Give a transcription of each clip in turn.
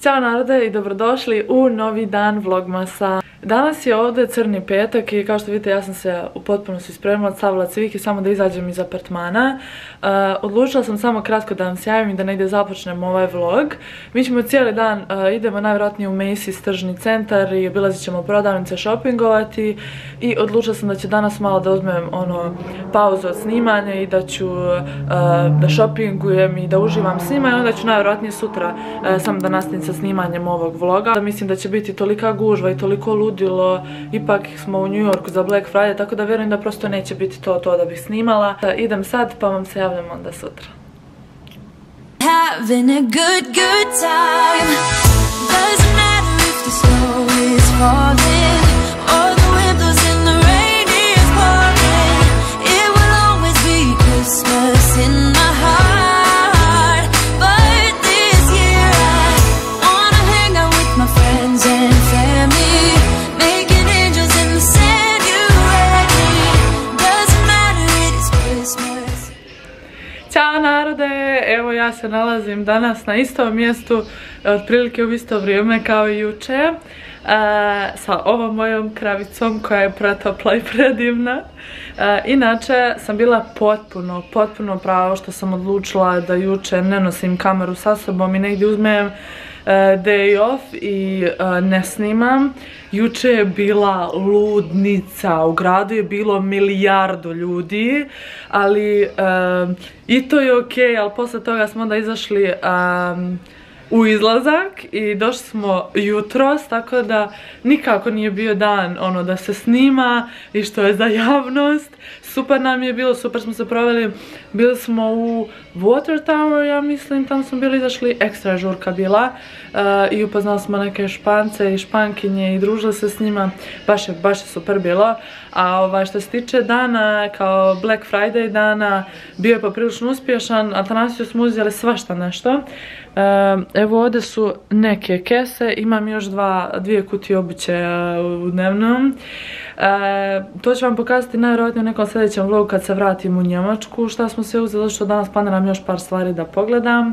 Ćao narode i dobrodošli u novi dan vlogmasa. Danas je ovdje crni petak i kao što vidite ja sam se u potpunosti spremila, stavila cvike samo da izađem iz apartmana. Odlučila sam samo kratko da vam se javim i da negdje započnem ovaj vlog. Mi ćemo cijeli dan, idemo najvjerojatnije u Macy's tržni centar i obilazit ćemo prodavnice, shoppingovati i odlučila sam da ću danas malo da uzmem pauzu od snimanja i da ću da shoppingujem i da uživam s njima i onda ću najvjerojatnije sutra samo da nastavim sa snimanjem ovog vloga. Mislim da će biti tolika gužva i toliko ludilo, ipak smo u New Yorku za Black Friday, tako da vjerujem da prosto neće biti to da bih snimala. Idem sad pa vam se javljam onda sutra. Having a good time. Doesn't matter if the snow is falling or the windows in the rain is pouring. It will always be Christmas in my heart. But this year I wanna hang out with my friends and family, making angels in the sand. You ready? Doesn't matter, it is Christmas. Ćao narode, evo ja se nalazim danas na istom mjestu, otprilike u isto vrijeme kao i juče, sa ovom mojom kravicom koja je pretopla i predivna. Inače sam bila potpuno pravo što sam odlučila da juče ne nosim kameru sa sobom i negdje uzmem day off i ne snimam. Juče je bila ludnica, u gradu je bilo milijardu ljudi, ali i to je okej, ali posle toga smo onda izašli u izlazak i došli smo jutros, tako da nikako nije bio dan da se snima i što je za javnost. Super nam je bilo, super smo se proveli, bili smo u Water Tower, ja mislim, tamo smo bili izašli, ekstra žurka bila i upoznali smo neke Špance i Špankinje i družili se s njima, baš je super bilo. A što se tiče dana, kao Black Friday dana, bio je poprilično uspješan, Atanasiju smo uzeli svašta nešto. Evo ovdje su neke kese, imam još dvije kutije obuće u dnevnom. To ću vam pokazati najvjerojatnije u nekom sljedećem vlogu kad se vratim u Njemačku šta smo sve uzeli, što danas planiram još par stvari da pogledam.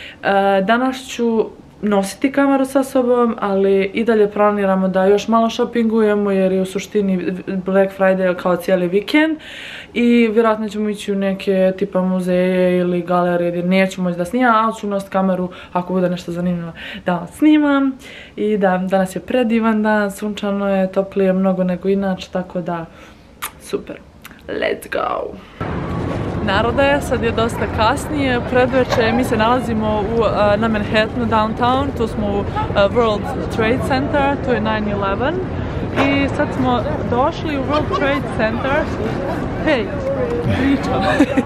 Danas ću nositi kameru sa sobom, ali i dalje planiramo da još malo shoppingujemo jer je u suštini Black Friday kao cijeli vikend i vjerojatno ćemo ići u neke tipa muzeje ili galerije gdje neću moći da snimam, ali ću nositi kameru ako bude nešto zanimljivo da snimam. I da, danas je predivan dan, sunčano je, toplije mnogo nego inače, tako da super, let's go! Narode, sad je dosta kasnije, predveče, mi se nalazimo na Manhattanu, downtown, tu smo u World Trade Center, tu je 9/11 i sad smo došli u World Trade Center. Hej, pričam.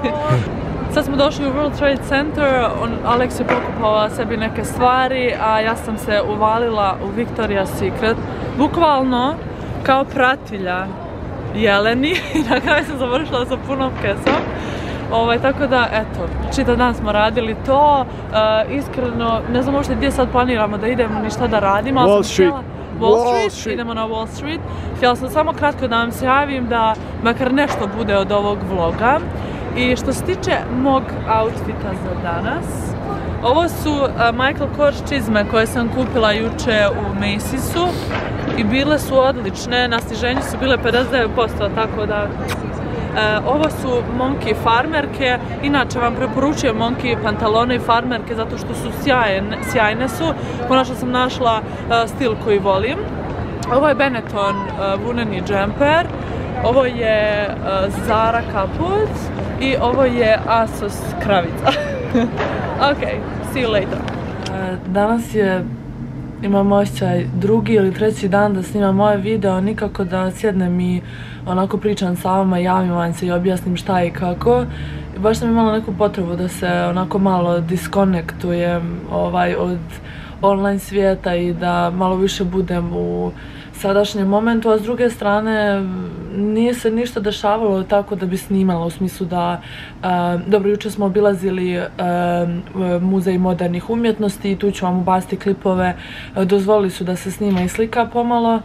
Sad smo došli u World Trade Center, Alex je pokupala sebi neke stvari, a ja sam se uvalila u Victoria's Secret, bukvalno kao pratilja jeleni i na kraju sam završila sa punom kesom. Tako da, eto, čitav dan smo radili to, iskreno, ne znam uopšte gdje sad planiramo da idemo ni šta da radimo. Wall Street, idemo na Wall Street. Htjela sam samo kratko da vam se javim da makar nešto bude od ovog vloga. I što se tiče mog outfita za danas, ovo su Michael Kors čizme koje sam kupila juče u Macy'su i bile su odlične, na sniženju su bile 59%, tako da... Ovo su Monkey farmerke, inače vam preporučujem Monkey pantalone i farmerke zato što su sjajne su, konačno sam našla stil koji volim. Ovo je Benetton vuneni džemper, ovo je Zara kaput i ovo je Asos kravica. Ok, see you later. Danas je, imam osjećaj, drugi ili treći dan da snimam ovaj video, nikako da sjednem i onako pričam sa vama, javim vam se i objasnim šta i kako. Baš sam imala neku potrebu da se onako malo diskonektujem od online svijeta i da malo više budem u sadašnjem momentu, a s druge strane nije se ništa dešavalo tako da bi snimala, u smislu da, dobro, jučer smo obilazili muzej modernih umjetnosti i tu ću vam ubaciti klipove, dozvolili su da se snima i slika pomalo.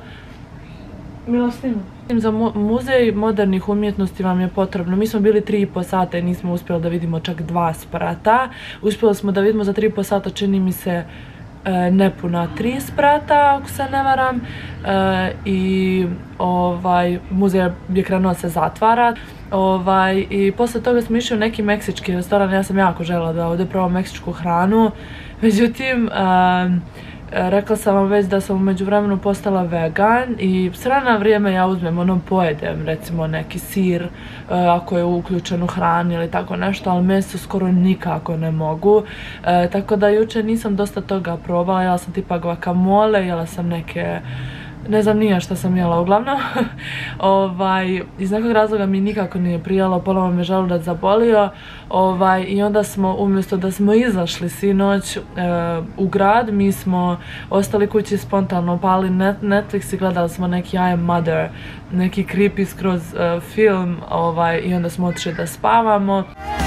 Milo, snima. Za muzej modernih umjetnosti vam je potrebno, mi smo bili 3,5 sata i nismo uspjeli da vidimo čak 2 sprata. Uspjeli smo da vidimo za 3,5 sata, čini mi se, nepuna 3 sprata, ako se ne varam, i muzej je krenuo se zatvara. I posle toga smo išli u neki meksički restoran, ja sam jako željela da ovdje probam meksičku hranu, međutim rekla sam vam već da sam u međuvremenu postala vegan i s vremena na vrijeme ja uzmem pojedem recimo neki sir ako je uključen u hrani ili tako nešto, ali meso skoro nikako ne mogu, tako da jučer nisam dosta toga probala, jela sam tipa guacamole, jela sam neke, ne znam nije šta sam jela uglavnom. Iz nekog razloga mi nikako nije prijalo, ponovo me želudac zabolio, i onda smo, umjesto da smo izašli sinoć u grad, mi smo ostali kući, spontano pali Netflix i gledali smo neki I Am Mother, neki creepy skroz film, i onda smo otišli da spavamo.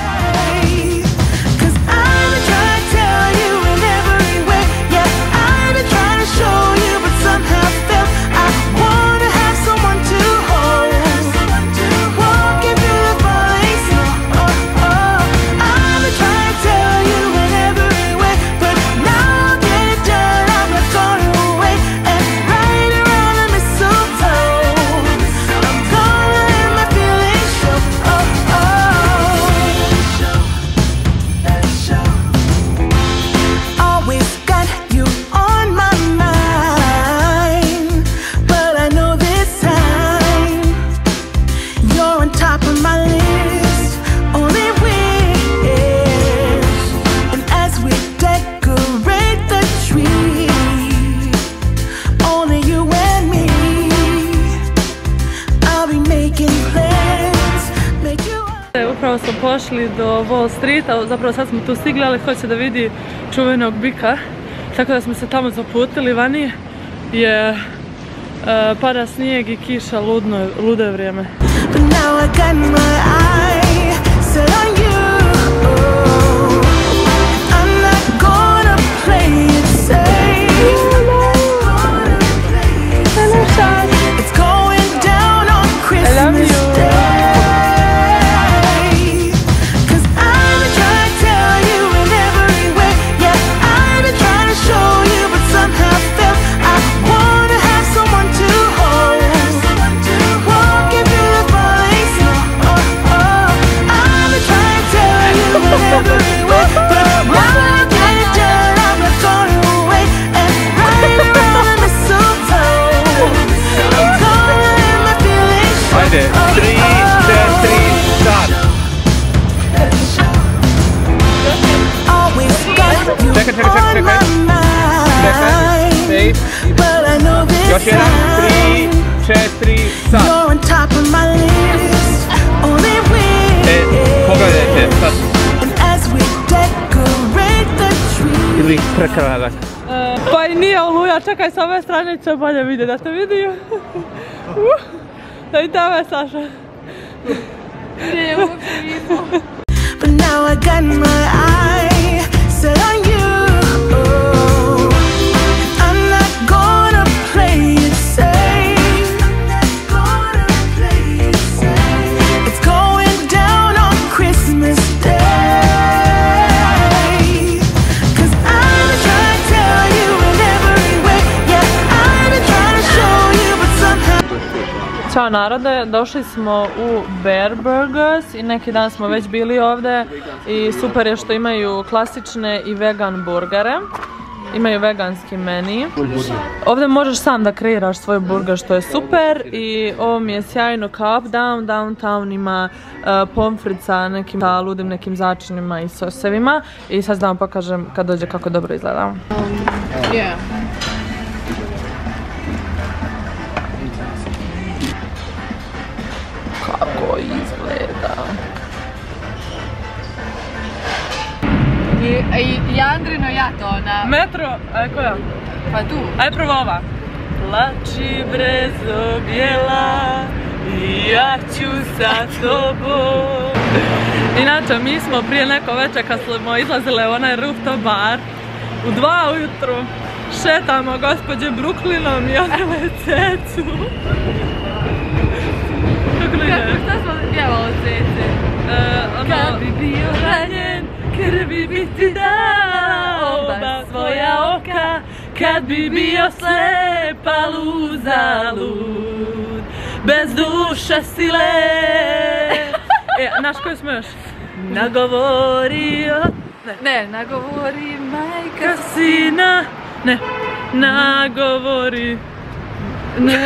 Upravo smo pošli do Wall Streeta, zapravo sad smo tu stigli, ali hoće da vidi čuvenog bika, tako da smo se tamo zaputili. Vani je pada snijeg i kiša, ludo je vrijeme. Još jedan, 3, 4, sad. Pogledajte sad. Ili prekradak. Pa i nije oluja, čekaj sa ove strane će bolje vidjeti, da te vidim. Da i tebe, Saša. Nije uopće vidio. But now I got my eye set on you. I'm not gonna play it safe. I'm not gonna play it safe. It's going down on Christmas Day. 'Cause I've been trying to tell you in every way. Yeah, I've been trying to show you, but somehow. Ćao narode, došli smo u Bear Burgers i neki dan smo već bili ovdje i super je što imaju klasične i vegan burgere. Imaju veganski meni. Ovdje možeš sam da kreiraš svoj burger što je super i ovo mi je sjajno kao up down. Downtown ima pomfrit sa nekim ludim nekim začinima i sosevima i sad da vam pokažem kad dođe kako dobro izgleda. Kako izgleda. I Andrino jato, ona... Metro, aj koja? Pa tu. Aj prvo ova. Plači brezo bijela i ja ću sa tobom. Inače, mi smo prije neko večer kad smo izlazile u onaj rooftop bar u 2 ujutru šetamo gospođe Brooklynom i odele cecu. Šta smo pjevali cece? Kad bi bio ranjen, krvi bi ti dao. tvoja oka, kad bi bio slep, al uzalud, bez duše sile. Znaš koju smo još? Nagovorio... Ne, nagovori majka sina... Ne, nagovori... Ne...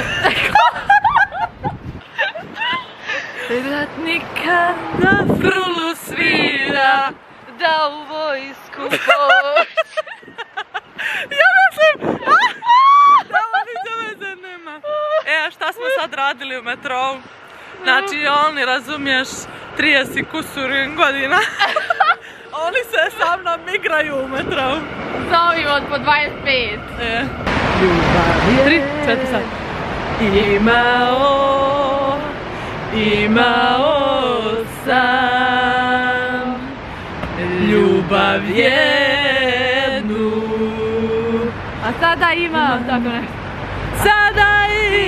Ratnika Na frulu svira, da u vojsku poći. ja mislim... Tamo niđe veze nema. A šta smo sad radili u metrovu? Znači oni, razumiješ, 30 kusur godina. Oni se sa mnom igraju u metrovu. Zovim od po 25. Ljubav je 3, 4 sad. Imao sam ljubav jednu. A sada imam, tako nešto. Sada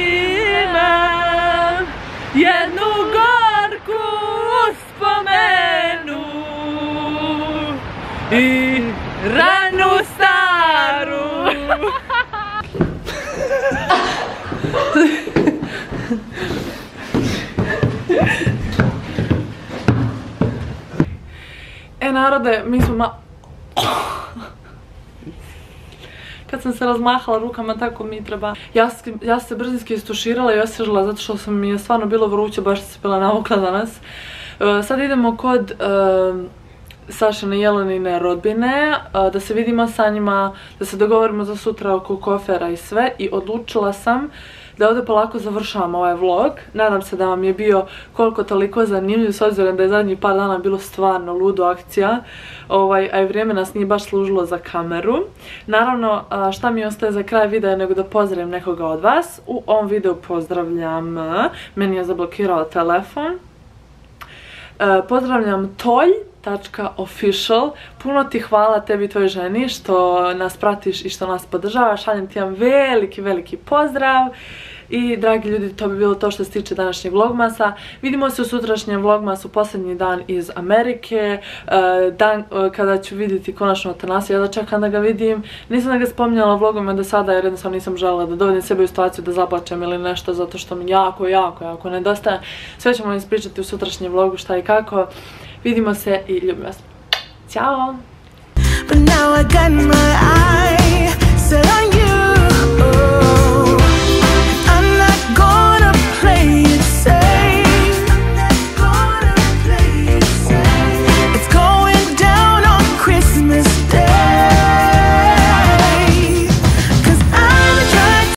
imam jednu gorku uspomenu i ranu staru. Narode, mi smo kad sam se razmahala rukama, tako mi treba. Ja sam se brzinski istuširala i osvježila zato što sam mi je stvarno bilo vruće, baš sam se bila navukla danas. Sad idemo kod Sašine Jelenine rodbine, da se vidimo sa njima, da se dogovorimo za sutra oko kofera i sve, i odlučila sam da ovdje polako završavam ovaj vlog. Nadam se da vam je bio koliko toliko zanimljiv, s obzirom da je zadnjih par dana bilo stvarno ludo akcija, a i vrijeme nas nije baš služilo za kameru. Naravno, šta mi ostaje za kraj videa nego da pozdravim nekoga od vas. U ovom videu pozdravljam, meni je zablokirao telefon. Pozdravljam Tolj.official. Puno ti hvala tebi i tvojoj ženi što nas pratiš i što nas podržavaš. Šaljem ti vam veliki, veliki pozdrav. I dragi ljudi, to bi bilo to što se tiče današnjeg vlogmasa. Vidimo se u sutrašnjem vlogmasu, posljednji dan iz Amerike. Dan kada ću vidjeti konačno Atanasija, ja da čekam da ga vidim. Nisam da ga spominjala u vlogom do sada jer jednostavno nisam željela da dovedim sebe u situaciju da zaplačem ili nešto, zato što mi jako nedostaje. Sve ćemo ispričati u sutrašnjem vlogu šta i kako. Vidimo se i ljubim vas. Ćao!